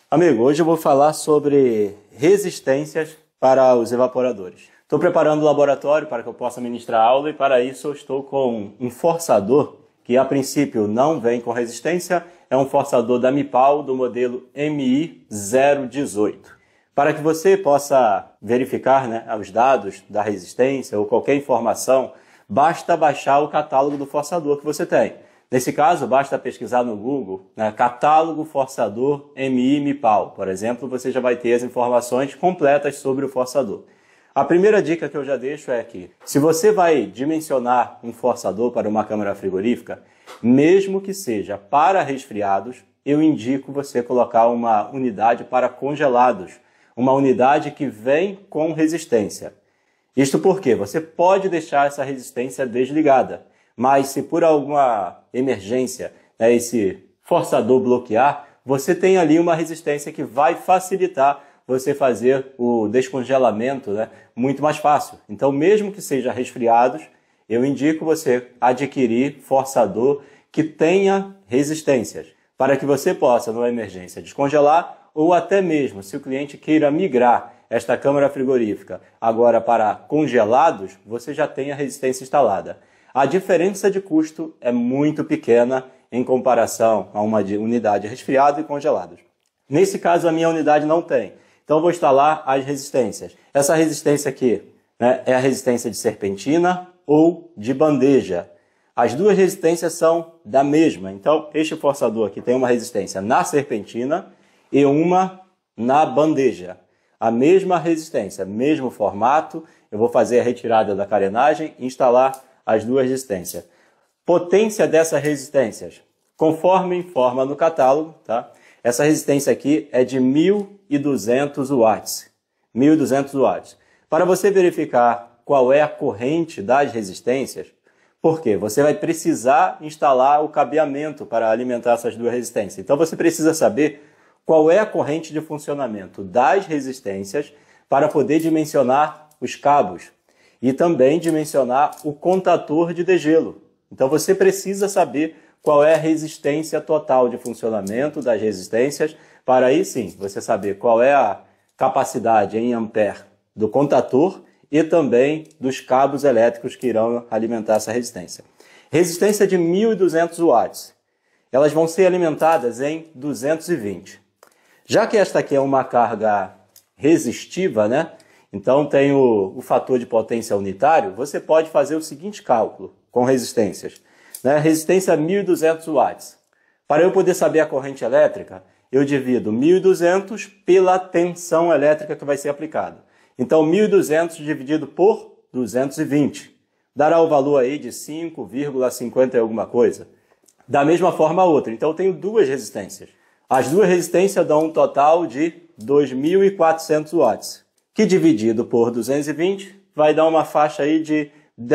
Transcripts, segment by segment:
Amigo, hoje eu vou falar sobre resistências para os evaporadores. Estou preparando o laboratório para que eu possa ministrar aula e para isso eu estou com um forçador que a princípio não vem com resistência, é um forçador da MIPAL do modelo MI018. Para que você possa verificar, os dados da resistência ou qualquer informação, basta baixar o catálogo do forçador que você tem. Nesse caso, basta pesquisar no Google, catálogo forçador MI MIPAL. Por exemplo, você já vai ter as informações completas sobre o forçador. A primeira dica que eu já deixo é que, se você vai dimensionar um forçador para uma câmara frigorífica, mesmo que seja para resfriados, eu indico você colocar uma unidade para congelados, uma unidade que vem com resistência. Isto porque você pode deixar essa resistência desligada, mas se por alguma emergência esse forçador bloquear, você tem ali uma resistência que vai facilitar você fazer o descongelamento muito mais fácil. Então, mesmo que seja resfriados, eu indico você adquirir forçador que tenha resistências, para que você possa, numa emergência, descongelar, ou até mesmo, se o cliente queira migrar esta câmara frigorífica agora para congelados, você já tem a resistência instalada. A diferença de custo é muito pequena em comparação a uma unidade resfriado e congelados. Nesse caso, a minha unidade não tem. Então, eu vou instalar as resistências. Essa resistência aqui é a resistência de serpentina ou de bandeja. As duas resistências são da mesma. Então, este forçador aqui tem uma resistência na serpentina e uma na bandeja. A mesma resistência, mesmo formato. Eu vou fazer a retirada da carenagem e instalar as duas resistências. Potência dessas resistências, conforme informa no catálogo, tá? Essa resistência aqui é de 1.200 watts. 1.200 watts. Para você verificar qual é a corrente das resistências, porque você vai precisar instalar o cabeamento para alimentar essas duas resistências. Então você precisa saber qual é a corrente de funcionamento das resistências para poder dimensionar os cabos e também dimensionar o contator de degelo. Então você precisa saber qual é a resistência total de funcionamento das resistências, para aí sim você saber qual é a capacidade em ampere do contator e também dos cabos elétricos que irão alimentar essa resistência. Resistência de 1.200 watts. Elas vão ser alimentadas em 220. Já que esta aqui é uma carga resistiva, então tem o fator de potência unitário, você pode fazer o seguinte cálculo com resistências. Resistência a 1.200 watts. Para eu poder saber a corrente elétrica, eu divido 1.200 pela tensão elétrica que vai ser aplicada. Então, 1.200 dividido por 220 dará o valor aí de 5,50 e alguma coisa. Da mesma forma a outra. Então, eu tenho duas resistências. As duas resistências dão um total de 2.400 watts, que dividido por 220 vai dar uma faixa aí de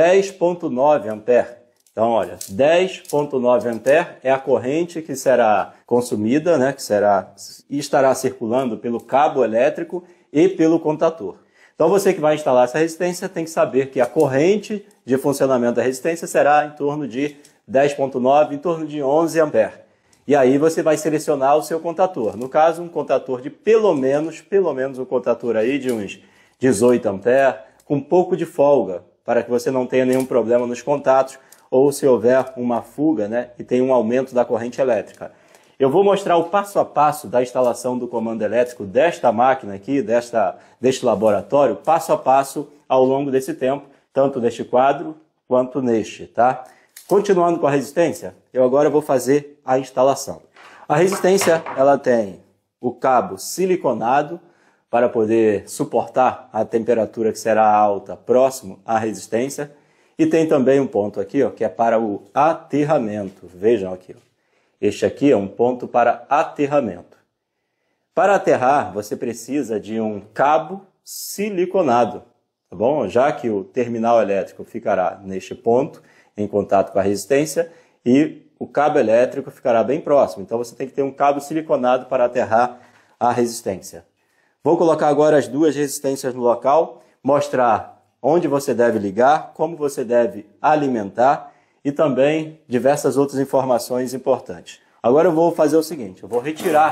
10,9 ampere. Então, olha, 10,9 ampere é a corrente que será consumida, que estará circulando pelo cabo elétrico e pelo contator. Então, você que vai instalar essa resistência tem que saber que a corrente de funcionamento da resistência será em torno de 10,9, em torno de 11 ampere. E aí você vai selecionar o seu contator. No caso, um contator de pelo menos um contator aí de uns 18 ampere, com um pouco de folga, para que você não tenha nenhum problema nos contatos, ou se houver uma fuga, e tem um aumento da corrente elétrica. Eu vou mostrar o passo a passo da instalação do comando elétrico desta máquina aqui, deste laboratório, passo a passo ao longo desse tempo, tanto neste quadro quanto neste, tá? Continuando com a resistência, eu agora vou fazer a instalação. A resistência, ela tem o cabo siliconado para poder suportar a temperatura que será alta próximo à resistência. E tem também um ponto aqui, que é para o aterramento. Vejam aqui. Este aqui é um ponto para aterramento. Para aterrar, você precisa de um cabo siliconado, tá bom? Já que o terminal elétrico ficará neste ponto, em contato com a resistência, e o cabo elétrico ficará bem próximo. Então você tem que ter um cabo siliconado para aterrar a resistência. Vou colocar agora as duas resistências no local, mostrar onde você deve ligar, como você deve alimentar e também diversas outras informações importantes. Agora eu vou fazer o seguinte, eu vou retirar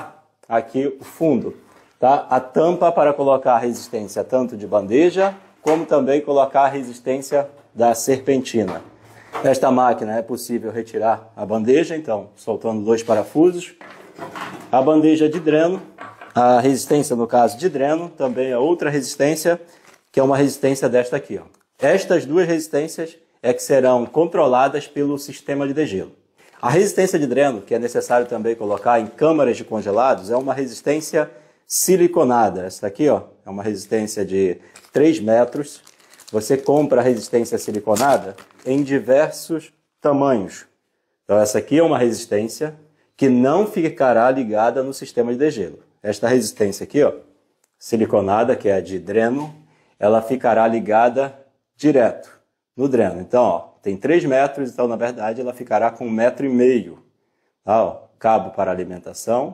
aqui o fundo, tá? A tampa para colocar a resistência tanto de bandeja, como também colocar a resistência da serpentina. Nesta máquina é possível retirar a bandeja, então, soltando 2 parafusos. A bandeja de dreno, a resistência no caso de dreno, também é outra resistência, que é uma resistência desta aqui, ó. Estas duas resistências é que serão controladas pelo sistema de degelo. A resistência de dreno, que é necessário também colocar em câmaras de congelados, é uma resistência siliconada. Essa aqui, ó, é uma resistência de 3 metros. Você compra a resistência siliconada em diversos tamanhos. Então essa aqui é uma resistência que não ficará ligada no sistema de degelo. Esta resistência aqui, ó, siliconada, que é a de dreno, ela ficará ligada direto no dreno. Então, ó, tem 3 metros, então na verdade ela ficará com 1,5 metro. Tá, ó, cabo para alimentação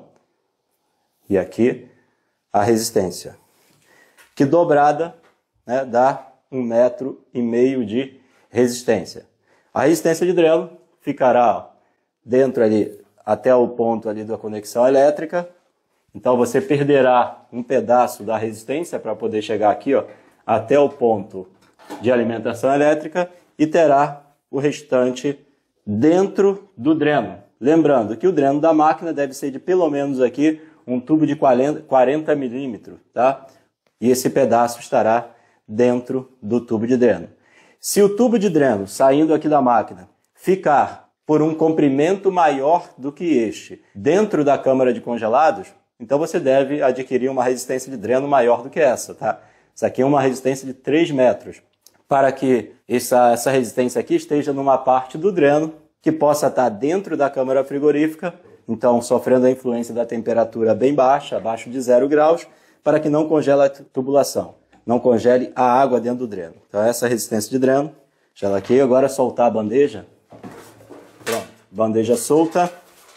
e aqui a resistência, que dobrada, né, dá 1,5 metro de resistência. A resistência de dreno ficará, ó, dentro ali até o ponto ali da conexão elétrica. Então você perderá um pedaço da resistência para poder chegar aqui, ó, até o ponto de alimentação elétrica e terá o restante dentro do dreno. Lembrando que o dreno da máquina deve ser de pelo menos aqui um tubo de 40 milímetros, tá? E esse pedaço estará dentro do tubo de dreno. Se o tubo de dreno saindo aqui da máquina ficar por um comprimento maior do que este dentro da câmara de congelados, então você deve adquirir uma resistência de dreno maior do que essa, tá? Essa aqui é uma resistência de 3 metros. Para que essa resistência aqui esteja numa parte do dreno que possa estar dentro da câmara frigorífica, então sofrendo a influência da temperatura bem baixa, abaixo de 0 graus, para que não congele a tubulação, não congele a água dentro do dreno. Então essa resistência de dreno, gela aqui, agora soltar a bandeja. Pronto, bandeja solta.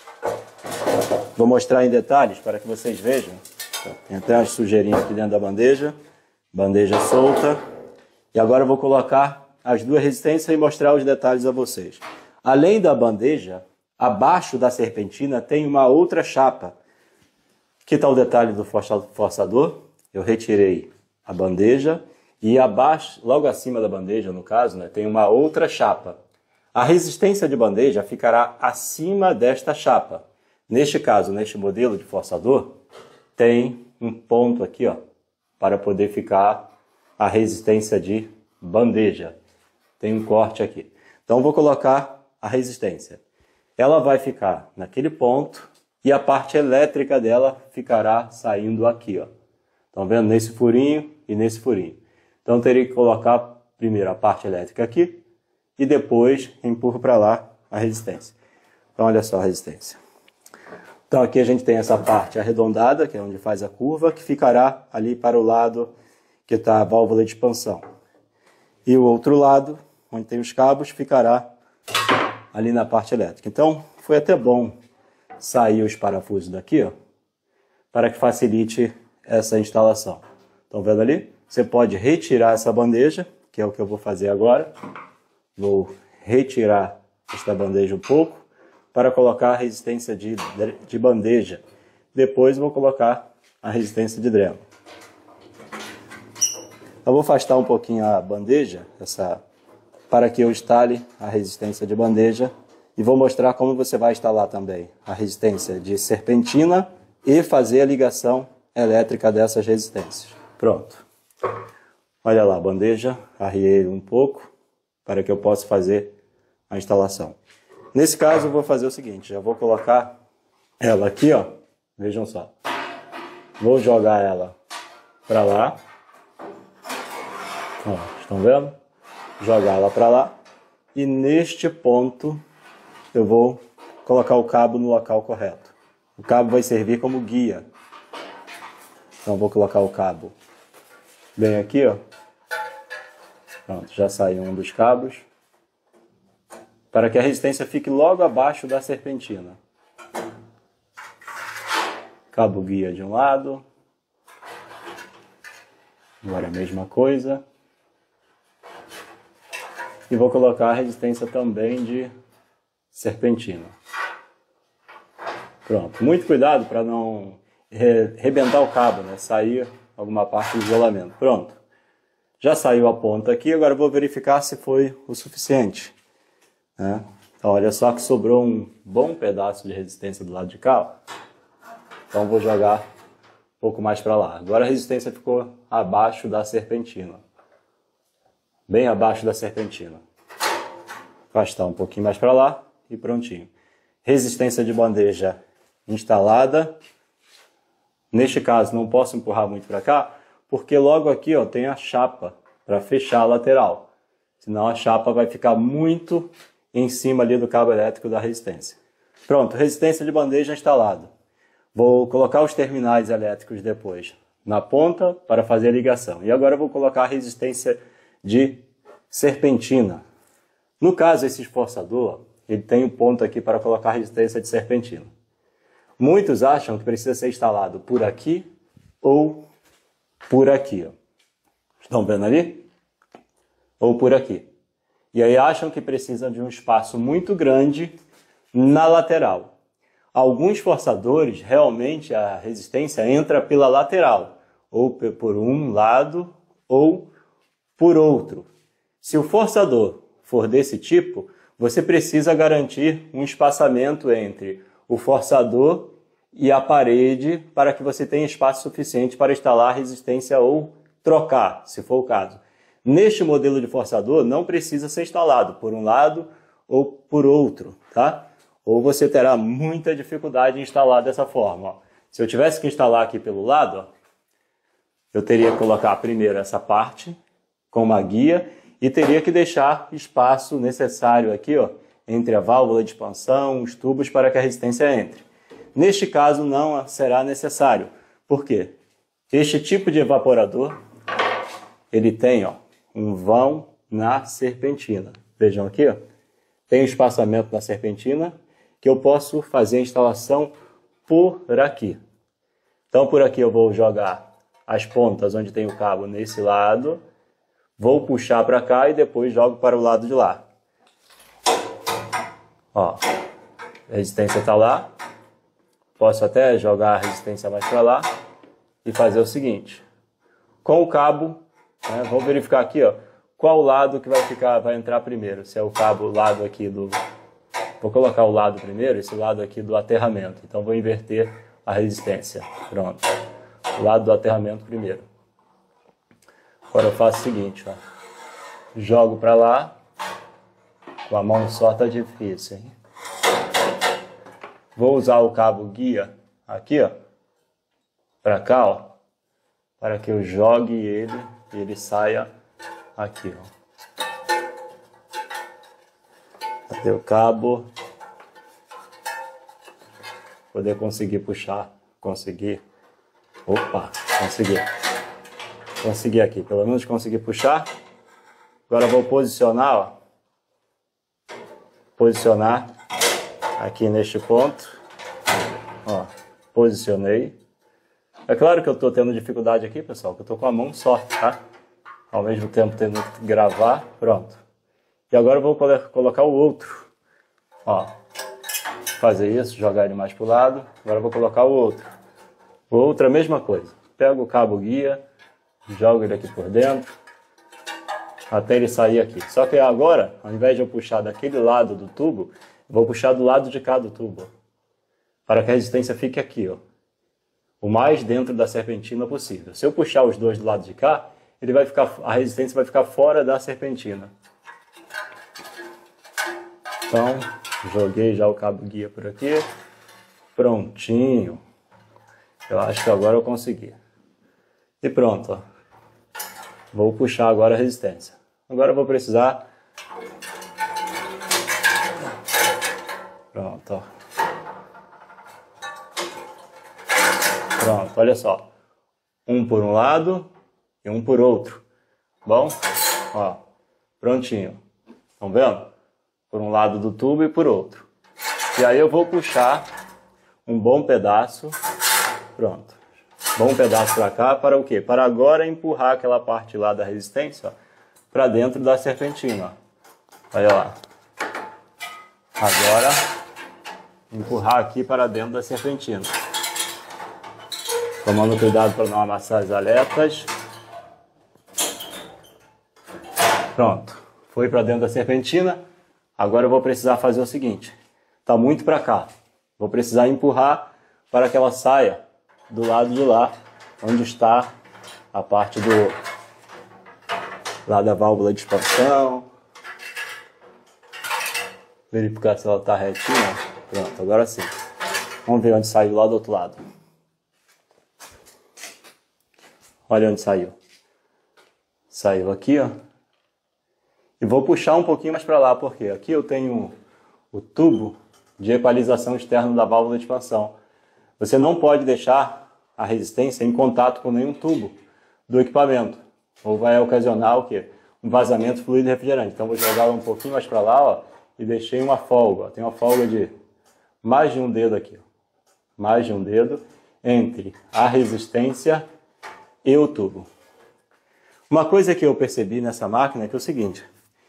Vou mostrar em detalhes para que vocês vejam. Tem até umas sujeirinhas aqui dentro da bandeja. Bandeja solta. E agora eu vou colocar as duas resistências e mostrar os detalhes a vocês. Além da bandeja, abaixo da serpentina tem uma outra chapa. Aqui está o detalhe do forçador. Eu retirei a bandeja e abaixo, logo acima da bandeja, no caso, né, tem uma outra chapa. A resistência de bandeja ficará acima desta chapa. Neste caso, neste modelo de forçador, tem um ponto aqui, ó, para poder ficar a resistência de bandeja. Tem um corte aqui. Então, vou colocar a resistência. Ela vai ficar naquele ponto e a parte elétrica dela ficará saindo aqui, ó. Estão vendo? Nesse furinho e nesse furinho. Então, teria que colocar primeiro a parte elétrica aqui e depois empurro para lá a resistência. Então, olha só a resistência. Então, aqui a gente tem essa parte arredondada, que é onde faz a curva, que ficará ali para o lado que está a válvula de expansão. E o outro lado, onde tem os cabos, ficará ali na parte elétrica. Então, foi até bom sair os parafusos daqui, ó, para que facilite essa instalação. Estão vendo ali? Você pode retirar essa bandeja, que é o que eu vou fazer agora. Vou retirar esta bandeja um pouco para colocar a resistência de bandeja. Depois vou colocar a resistência de dreno. Eu vou afastar um pouquinho a bandeja, para que eu instale a resistência de bandeja e vou mostrar como você vai instalar também a resistência de serpentina e fazer a ligação elétrica dessas resistências. Pronto. Olha lá a bandeja, arriei um pouco para que eu possa fazer a instalação. Nesse caso eu vou fazer o seguinte, já vou colocar ela aqui, ó, vejam só. Vou jogar ela para lá. Ó, estão vendo? Jogar ela para lá. E neste ponto eu vou colocar o cabo no local correto. O cabo vai servir como guia. Então vou colocar o cabo bem aqui, ó. Pronto, já saiu um dos cabos. Para que a resistência fique logo abaixo da serpentina. Cabo guia de um lado. Agora a mesma coisa. E vou colocar a resistência também de serpentina. Pronto. Muito cuidado para não rebentar o cabo, né? Sair alguma parte do isolamento. Pronto. Já saiu a ponta aqui, agora eu vou verificar se foi o suficiente, né? Então, olha só que sobrou um bom pedaço de resistência do lado de cá, ó. Então, vou jogar um pouco mais para lá. Agora a resistência ficou abaixo da serpentina. Bem abaixo da serpentina. Afastar um pouquinho mais para lá e prontinho. Resistência de bandeja instalada. Neste caso, não posso empurrar muito para cá, porque logo aqui, ó, tem a chapa para fechar a lateral. Senão a chapa vai ficar muito em cima ali do cabo elétrico da resistência. Pronto, resistência de bandeja instalada. Vou colocar os terminais elétricos depois na ponta para fazer a ligação. E agora eu vou colocar a resistência de serpentina. No caso, esse esforçador, ele tem um ponto aqui para colocar a resistência de serpentina. Muitos acham que precisa ser instalado por aqui ou por aqui. Ó. Estão vendo ali? Ou por aqui. E aí acham que precisa de um espaço muito grande na lateral. Alguns forçadores, realmente a resistência entra pela lateral, ou por um lado ou por outro. Se o forçador for desse tipo, você precisa garantir um espaçamento entre o forçador e a parede para que você tenha espaço suficiente para instalar a resistência ou trocar, se for o caso. Neste modelo de forçador não precisa ser instalado por um lado ou por outro, tá? Ou você terá muita dificuldade em instalar dessa forma. Ó. Se eu tivesse que instalar aqui pelo lado, ó, eu teria que colocar primeiro essa parte com uma guia e teria que deixar espaço necessário aqui, ó, entre a válvula de expansão, os tubos para que a resistência entre. Neste caso não será necessário. Por quê? Este tipo de evaporador, ele tem, ó, um vão na serpentina. Vejam aqui, ó, tem um espaçamento na serpentina que eu posso fazer a instalação por aqui. Então por aqui eu vou jogar as pontas onde tem o cabo nesse lado, vou puxar para cá e depois jogo para o lado de lá. Ó, a resistência está lá. Posso até jogar a resistência mais para lá e fazer o seguinte. Com o cabo, né, vamos verificar aqui, ó, qual lado que vai entrar primeiro. Se é o cabo lado aqui do... Vou colocar o lado primeiro, esse lado aqui do aterramento. Então vou inverter a resistência. Pronto. O lado do aterramento primeiro. Agora eu faço o seguinte, ó. Jogo para lá. Com a mão só tá difícil, hein? Vou usar o cabo guia aqui, ó, para cá, ó, para que eu jogue ele e ele saia aqui, ó. Cadê o cabo? Poder conseguir puxar, conseguir. Opa, consegui. Consegui aqui, pelo menos consegui puxar. Agora eu vou posicionar, ó. Posicionar aqui neste ponto. Ó, posicionei. É claro que eu estou tendo dificuldade aqui, pessoal, que eu estou com a mão só, tá? Ao mesmo tempo tendo que gravar, pronto. E agora eu vou colocar o outro. Ó, fazer isso, jogar ele mais para o lado. Agora eu vou colocar o outro. O outro é a mesma coisa. Pego o cabo guia, jogo ele aqui por dentro, até ele sair aqui. Só que agora, ao invés de eu puxar daquele lado do tubo, eu vou puxar do lado de cá do tubo, para que a resistência fique aqui, ó, o mais dentro da serpentina possível. Se eu puxar os dois do lado de cá, a resistência vai ficar fora da serpentina. Então, joguei já o cabo guia por aqui. Prontinho. Eu acho que agora eu consegui. E pronto, ó. Vou puxar agora a resistência. Agora eu vou precisar... Pronto, ó. Pronto, olha só. Um por um lado e um por outro. Bom? Ó, prontinho. Estão vendo? Por um lado do tubo e por outro. E aí eu vou puxar um bom pedaço. Pronto. Bom pedaço para cá, para o quê? Para agora empurrar aquela parte lá da resistência para dentro da serpentina. Ó. Olha lá. Agora, empurrar aqui para dentro da serpentina. Tomando cuidado para não amassar as aletas. Pronto, foi para dentro da serpentina. Agora eu vou precisar fazer o seguinte. Está muito para cá. Vou precisar empurrar para que ela saia do lado de lá, onde está a parte lá da válvula de expansão. Verificar se ela está retinha. Pronto, agora sim. Vamos ver onde saiu lá do outro lado. Olha onde saiu. Saiu aqui, ó. E vou puxar um pouquinho mais para lá, porque aqui eu tenho o tubo de equalização externo da válvula de expansão. Você não pode deixar a resistência em contato com nenhum tubo do equipamento, ou vai ocasionar o quê? Um vazamento fluido refrigerante. Então vou jogar um pouquinho mais para lá, ó, e deixei uma folga. Ó. Tem uma folga de mais de um dedo aqui, ó. Mais de um dedo entre a resistência e o tubo. Uma coisa que eu percebi nessa máquina é que é o seguinte: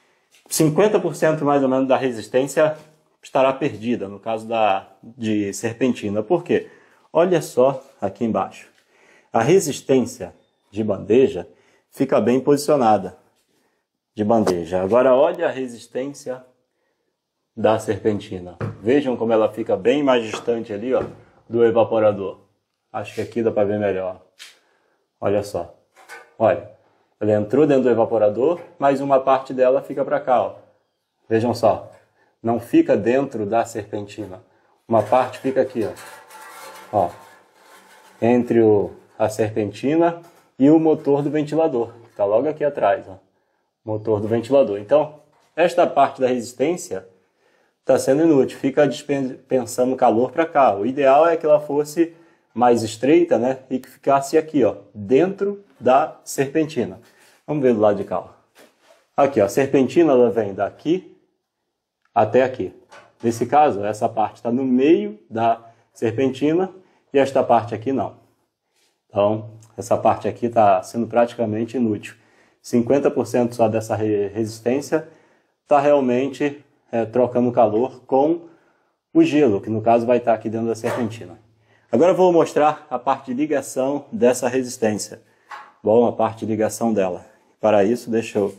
50% mais ou menos da resistência estará perdida, no caso de serpentina. Por quê? Olha só aqui embaixo. A resistência de bandeja fica bem posicionada de bandeja. Agora olha a resistência da serpentina. Vejam como ela fica bem mais distante ali, ó, do evaporador. Acho que aqui dá para ver melhor. Olha só. Olha. Ela entrou dentro do evaporador, mas uma parte dela fica para cá, ó. Vejam só. Não fica dentro da serpentina. Uma parte fica aqui, ó. Entre a serpentina e o motor do ventilador, que está logo aqui atrás, ó. Motor do ventilador. Então, esta parte da resistência está sendo inútil. Fica dispensando calor para cá. O ideal é que ela fosse mais estreita, né? E que ficasse aqui, ó, dentro da serpentina. Vamos ver do lado de cá, ó. Aqui, ó, a serpentina ela vem daqui até aqui. Nesse caso, essa parte está no meio da serpentina e esta parte aqui não. Então, essa parte aqui está sendo praticamente inútil. 50% só dessa resistência está realmente trocando calor com o gelo, que no caso vai estar aqui dentro da serpentina. Agora eu vou mostrar a parte de ligação dessa resistência. Bom, a parte de ligação dela. Para isso, deixa eu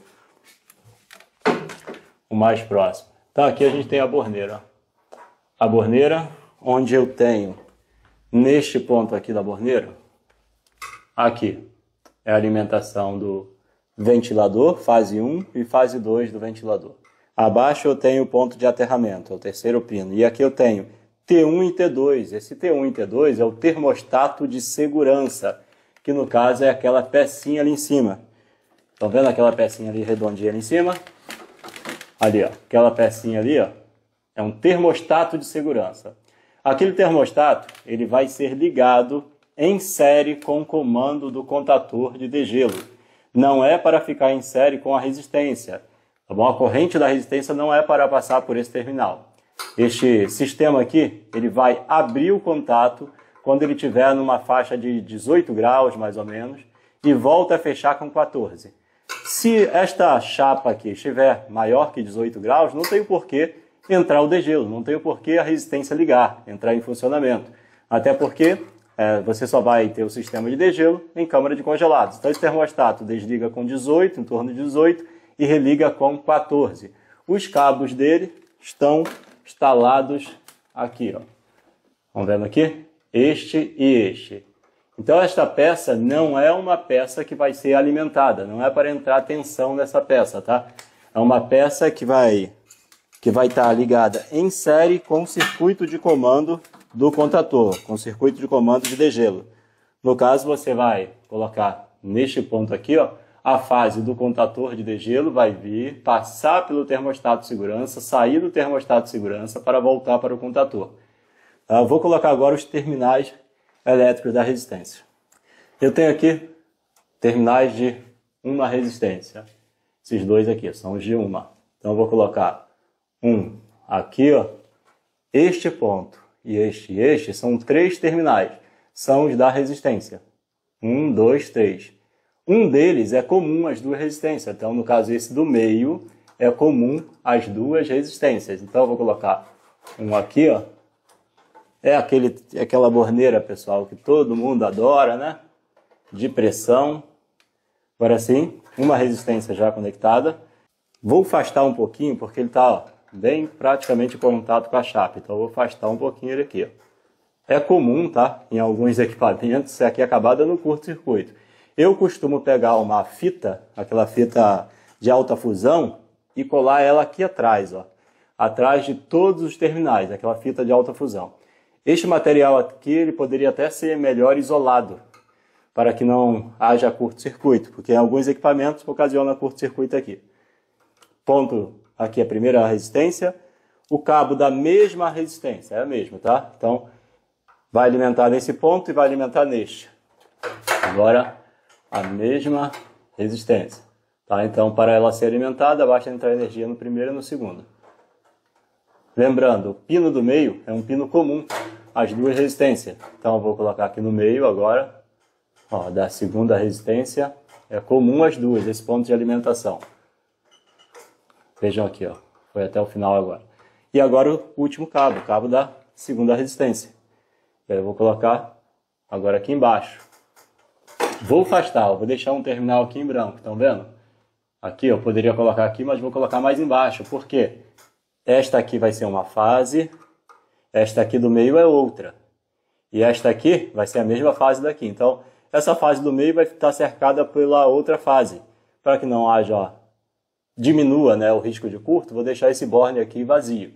o mais próximo. Então aqui a gente tem a borneira. A borneira, onde eu tenho, neste ponto aqui da borneira, aqui é a alimentação do ventilador, fase 1 e fase 2 do ventilador. Abaixo eu tenho o ponto de aterramento, é o terceiro pino. E aqui eu tenho T1 e T2. Esse T1 e T2 é o termostato de segurança, que no caso é aquela pecinha ali em cima. Estão vendo aquela pecinha ali redondinha ali em cima? Ali, ó, aquela pecinha ali, ó, é um termostato de segurança. Aquele termostato, ele vai ser ligado em série com o comando do contator de degelo. Não é para ficar em série com a resistência. Tá bom? A corrente da resistência não é para passar por esse terminal. Este sistema aqui, ele vai abrir o contato quando ele estiver numa faixa de 18 graus, mais ou menos, e volta a fechar com 14. Se esta chapa aqui estiver maior que 18 graus, não tem o porquê entrar o degelo, não tem o porquê a resistência ligar, entrar em funcionamento. Até porque você só vai ter o sistema de degelo em câmara de congelados. Então esse termostato desliga com 18, em torno de 18, e religa com 14. Os cabos dele estão instalados aqui, ó. Estão vendo aqui? Este e este. Então esta peça não é uma peça que vai ser alimentada, não é para entrar tensão nessa peça, tá? É uma peça que vai estar ligada em série com o circuito de comando do contator, com o circuito de comando de degelo. No caso, você vai colocar neste ponto aqui, ó, a fase do contator de degelo vai vir, passar pelo termostato de segurança, sair do termostato de segurança para voltar para o contator. Eu vou colocar agora os terminais elétricos da resistência. Eu tenho aqui terminais de uma resistência. Esses dois aqui são os de uma. Então eu vou colocar um aqui, ó. Este ponto e este são 3 terminais. São os da resistência. 1, 2, 3. Um deles é comum às duas resistências. Então, no caso, esse do meio é comum às duas resistências. Então, eu vou colocar um aqui, ó, É aquela borneira, pessoal, que todo mundo adora, né? De pressão. Agora sim, uma resistência já conectada. Vou afastar um pouquinho, porque ele está bem praticamente em contato com a chapa. Então, eu vou afastar um pouquinho ele aqui. Ó. É comum, tá? Em alguns equipamentos, isso aqui acabar dando curto-circuito. Eu costumo pegar uma fita, aquela fita de alta fusão, e colar ela aqui atrás, ó. Atrás de todos os terminais, aquela fita de alta fusão. Este material aqui, ele poderia até ser melhor isolado, para que não haja curto-circuito, porque em alguns equipamentos ocasiona curto-circuito aqui. Ponto aqui a primeira resistência, o cabo da mesma resistência, é a mesma, tá? Então, vai alimentar nesse ponto e vai alimentar neste. Agora, a mesma resistência, tá? Então, para ela ser alimentada, basta entrar energia no primeiro e no segundo. Lembrando, o pino do meio é um pino comum às duas resistências. Então, eu vou colocar aqui no meio agora, ó, da segunda resistência, é comum às duas, esse ponto de alimentação. Vejam aqui, ó, foi até o final agora. E agora o último cabo, o cabo da segunda resistência. E aí eu vou colocar agora aqui embaixo. Vou afastar, ó, vou deixar um terminal aqui em branco, estão vendo? Aqui eu poderia colocar aqui, mas vou colocar mais embaixo. Por quê? Esta aqui vai ser uma fase, esta aqui do meio é outra. E esta aqui vai ser a mesma fase daqui. Então, essa fase do meio vai estar cercada pela outra fase. Para que não haja, ó, diminua, né, o risco de curto, vou deixar esse borne aqui vazio.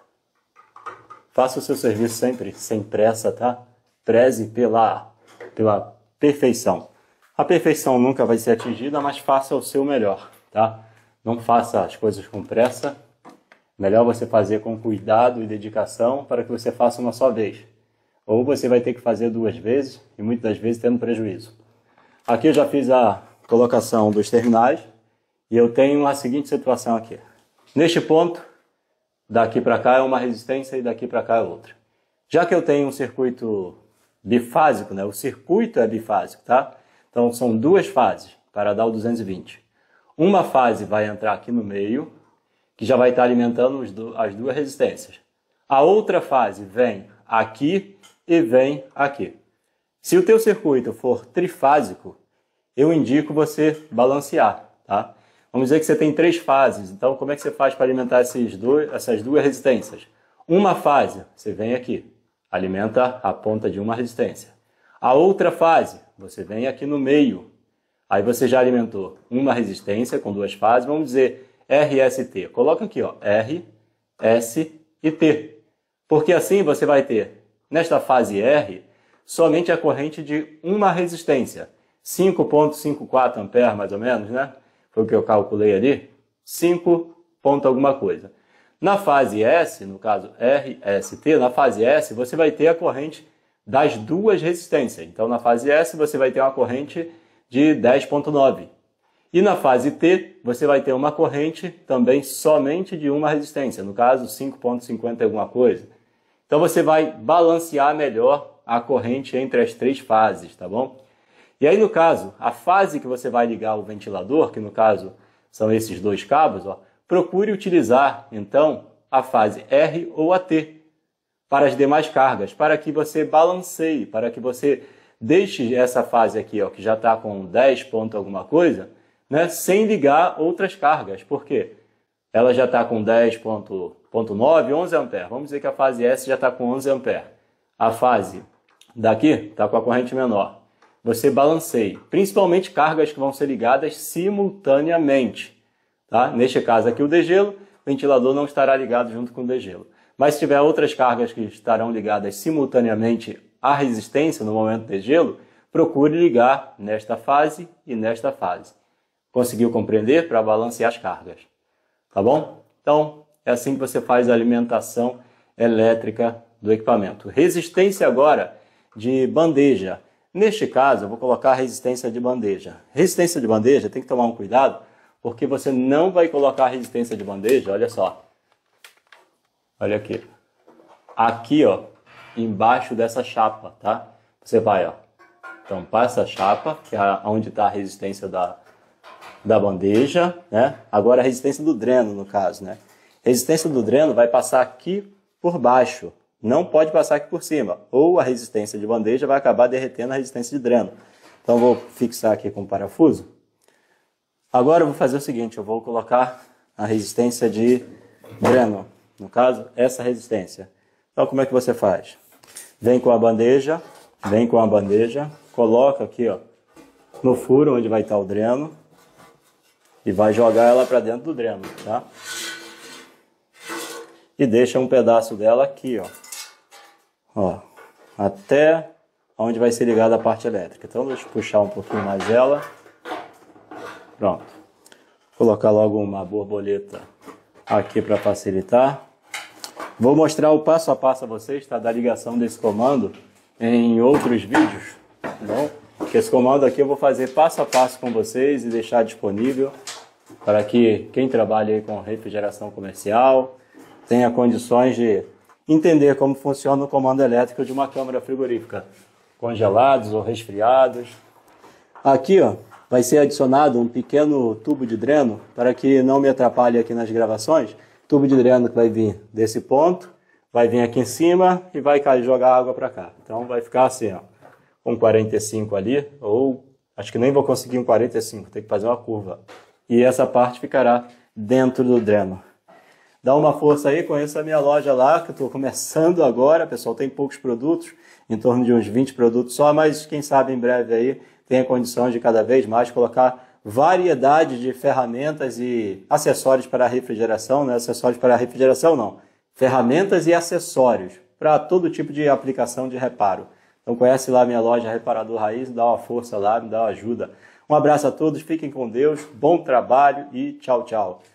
Faça o seu serviço sempre sem pressa, tá? Preze pela perfeição. A perfeição nunca vai ser atingida, mas faça o seu melhor, tá? Não faça as coisas com pressa. Melhor você fazer com cuidado e dedicação para que você faça uma só vez. Ou você vai ter que fazer duas vezes e muitas das vezes tendo prejuízo. Aqui eu já fiz a colocação dos terminais. E eu tenho a seguinte situação aqui. Neste ponto, daqui para cá é uma resistência e daqui para cá é outra. Já que eu tenho um circuito bifásico, né? O circuito é bifásico, tá? Então são duas fases para dar o 220. Uma fase vai entrar aqui no meio, que já vai estar alimentando as duas resistências. A outra fase vem aqui e vem aqui. Se o teu circuito for trifásico, eu indico você balancear, tá? Vamos dizer que você tem três fases, então como é que você faz para alimentar essas duas resistências? Uma fase, você vem aqui, alimenta a ponta de uma resistência. A outra fase, você vem aqui no meio, aí você já alimentou uma resistência com duas fases, vamos dizer RST. Coloca aqui, ó, R, S e T, porque assim você vai ter, nesta fase R, somente a corrente de uma resistência, 5,54 amperes mais ou menos, né? Foi o que eu calculei ali, 5 ponto alguma coisa. Na fase S, no caso RST, na fase S, você vai ter a corrente das duas resistências. Então, na fase S, você vai ter uma corrente de 10,9. E na fase T, você vai ter uma corrente também somente de uma resistência, no caso 5,50 alguma coisa. Então, você vai balancear melhor a corrente entre as três fases, tá bom? E aí, no caso, a fase que você vai ligar o ventilador, que no caso são esses dois cabos, ó, procure utilizar, então, a fase R ou a T para as demais cargas, para que você balanceie, para que você deixe essa fase aqui, ó, que já está com 10 ponto alguma coisa, né, sem ligar outras cargas. Por quê? Ela já está com 10,9, 11 amperes. Vamos dizer que a fase S já está com 11 amperes. A fase daqui está com a corrente menor. Você balanceia, principalmente cargas que vão ser ligadas simultaneamente. Tá? Neste caso aqui o degelo, o ventilador não estará ligado junto com o degelo. Mas se tiver outras cargas que estarão ligadas simultaneamente à resistência no momento do degelo, procure ligar nesta fase e nesta fase. Conseguiu compreender? Para balancear as cargas. Tá bom? Então, é assim que você faz a alimentação elétrica do equipamento. Resistência agora de bandeja. Neste caso, eu vou colocar a resistência de bandeja. Resistência de bandeja, tem que tomar um cuidado, porque você não vai colocar a resistência de bandeja, olha só. Olha aqui. Aqui, ó, embaixo dessa chapa, tá? Você vai, ó, tampar essa chapa, que é onde está a resistência da bandeja, né? Agora a resistência do dreno, no caso, né? Resistência do dreno vai passar aqui por baixo, não pode passar aqui por cima, ou a resistência de bandeja vai acabar derretendo a resistência de dreno. Então vou fixar aqui com parafuso. Agora eu vou fazer o seguinte, eu vou colocar a resistência de dreno, no caso, essa resistência. Então como é que você faz? Vem com a bandeja, coloca aqui, ó, no furo onde vai estar o dreno e vai jogar ela para dentro do dreno, tá? E deixa um pedaço dela aqui, ó, até onde vai ser ligada a parte elétrica. Então deixa eu puxar um pouquinho mais ela. Pronto. Vou colocar logo uma borboleta aqui para facilitar. Vou mostrar o passo a passo a vocês, tá, da ligação desse comando em outros vídeos, tá bom? Porque esse comando aqui eu vou fazer passo a passo com vocês e deixar disponível para que quem trabalha aí com refrigeração comercial tenha condições de entender como funciona o comando elétrico de uma câmara frigorífica, congelados ou resfriados. Aqui, ó, vai ser adicionado um pequeno tubo de dreno para que não me atrapalhe aqui nas gravações. Tubo de dreno que vai vir desse ponto, vai vir aqui em cima e vai jogar água para cá. Então vai ficar assim, ó, um 45 ali, ou acho que nem vou conseguir um 45, tem que fazer uma curva. E essa parte ficará dentro do dreno. Dá uma força aí, conheça a minha loja lá, que eu estou começando agora, pessoal, tem poucos produtos, em torno de uns 20 produtos só, mas quem sabe em breve aí tenha condições de cada vez mais colocar variedade de ferramentas e acessórios para a refrigeração, né? Acessórios para a refrigeração não, ferramentas e acessórios para todo tipo de aplicação de reparo. Então conhece lá a minha loja Reparador Raiz, dá uma força lá, me dá uma ajuda. Um abraço a todos, fiquem com Deus, bom trabalho e tchau, tchau.